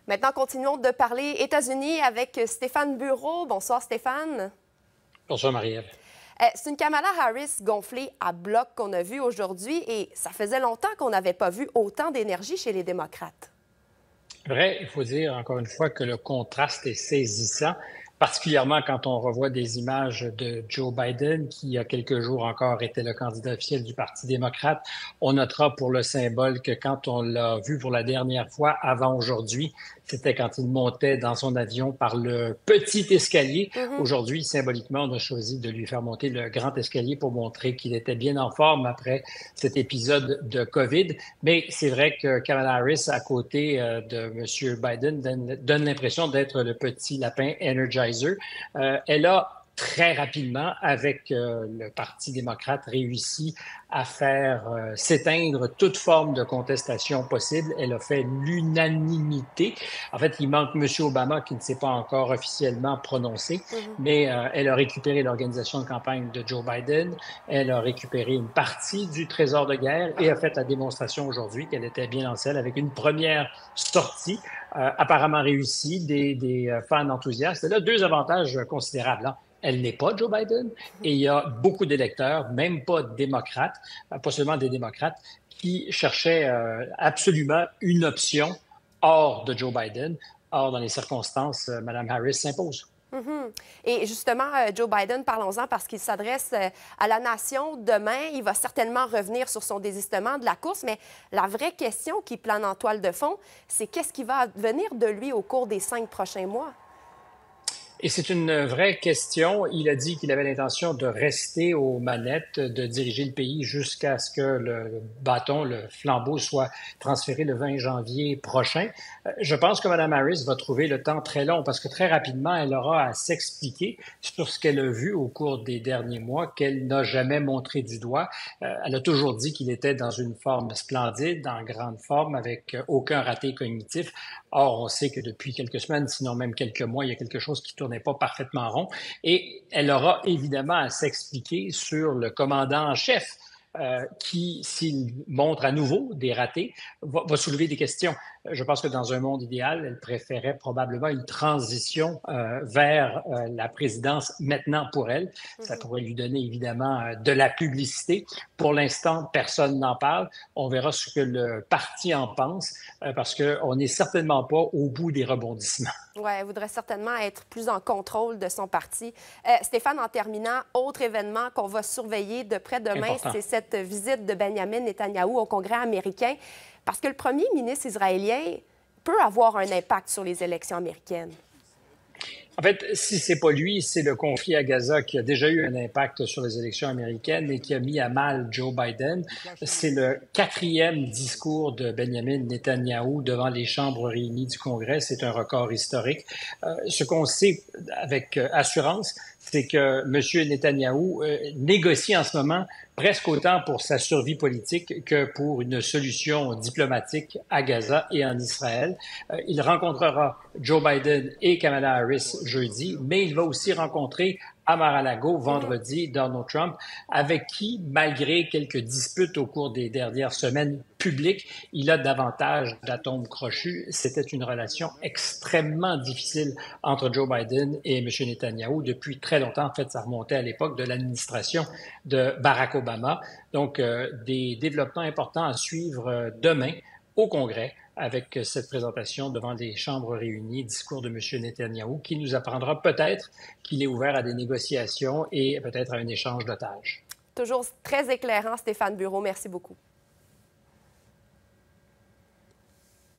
Maintenant, continuons de parler États-Unis avec Stéphane Bureau. Bonsoir Stéphane. Bonsoir Marie-Ève. C'est une Kamala Harris gonflée à bloc qu'on a vue aujourd'hui et ça faisait longtemps qu'on n'avait pas vu autant d'énergie chez les démocrates. Vrai, il faut dire encore une fois que le contraste est saisissant, particulièrement quand on revoit des images de Joe Biden, qui il y a quelques jours encore était le candidat officiel du Parti démocrate. On notera pour le symbole que quand on l'a vu pour la dernière fois avant aujourd'hui, c'était quand il montait dans son avion par le petit escalier. Aujourd'hui, symboliquement, on a choisi de lui faire monter le grand escalier pour montrer qu'il était bien en forme après cet épisode de COVID. Mais c'est vrai que Kamala Harris, à côté de M. Biden, donne l'impression d'être le petit lapin Energizer. Elle a très rapidement, avec le Parti démocrate, réussi à faire s'éteindre toute forme de contestation possible. Elle a fait l'unanimité. En fait, il manque M. Obama qui ne s'est pas encore officiellement prononcé, mais elle a récupéré l'organisation de campagne de Joe Biden. Elle a récupéré une partie du trésor de guerre et a fait la démonstration aujourd'hui qu'elle était bien en selle avec une première sortie apparemment réussie des fans enthousiastes. Elle a deux avantages considérables, hein. Elle n'est pas Joe Biden et il y a beaucoup d'électeurs, même pas démocrates, pas seulement des démocrates, qui cherchaient absolument une option hors de Joe Biden. Or, dans les circonstances, Mme Harris s'impose. Et justement, Joe Biden, parlons-en parce qu'il s'adresse à la nation demain. Il va certainement revenir sur son désistement de la course, mais la vraie question qui plane en toile de fond, c'est qu'est-ce qui va advenir de lui au cours des 5 prochains mois? Et c'est une vraie question. Il a dit qu'il avait l'intention de rester aux manettes, de diriger le pays jusqu'à ce que le bâton, le flambeau soit transféré le 20 janvier prochain. Je pense que Mme Harris va trouver le temps très long parce que très rapidement, elle aura à s'expliquer sur ce qu'elle a vu au cours des derniers mois, qu'elle n'a jamais montré du doigt. Elle a toujours dit qu'il était dans une forme splendide, en grande forme, avec aucun raté cognitif. Or, on sait que depuis quelques semaines, sinon même quelques mois, il y a quelque chose qui tournait pas parfaitement rond. Et elle aura évidemment à s'expliquer sur le commandant en chef qui, s'il montre à nouveau des ratés, va soulever des questions. Je pense que dans un monde idéal, elle préférait probablement une transition vers la présidence maintenant pour elle. Ça pourrait lui donner évidemment de la publicité. Pour l'instant, personne n'en parle. On verra ce que le parti en pense parce qu'on n'est certainement pas au bout des rebondissements. Oui, elle voudrait certainement être plus en contrôle de son parti. Stéphane, en terminant, autre événement qu'on va surveiller de près demain, c'est cette visite de Benjamin Netanyahou au Congrès américain, parce que le premier ministre israélien peut avoir un impact sur les élections américaines. En fait, si c'est pas lui, c'est le conflit à Gaza qui a déjà eu un impact sur les élections américaines et qui a mis à mal Joe Biden. C'est le 4e discours de Benjamin Netanyahou devant les chambres réunies du Congrès. C'est un record historique. Ce qu'on sait avec assurance, c'est que M. Netanyahou négocie en ce moment presque autant pour sa survie politique que pour une solution diplomatique à Gaza et en Israël. Il rencontrera Joe Biden et Kamala Harris jeudi, mais il va aussi rencontrer à Mar-a-Lago vendredi Donald Trump, avec qui, malgré quelques disputes au cours des dernières semaines publiques, il a davantage d'atomes crochus. C'était une relation extrêmement difficile entre Joe Biden et M. Netanyahou depuis très longtemps. En fait, ça remontait à l'époque de l'administration de Barack Obama. Donc, des développements importants à suivre demain au Congrès avec cette présentation devant les chambres réunies, discours de M. Netanyahou, qui nous apprendra peut-être qu'il est ouvert à des négociations et peut-être à un échange d'otages. Toujours très éclairant, Stéphane Bureau. Merci beaucoup.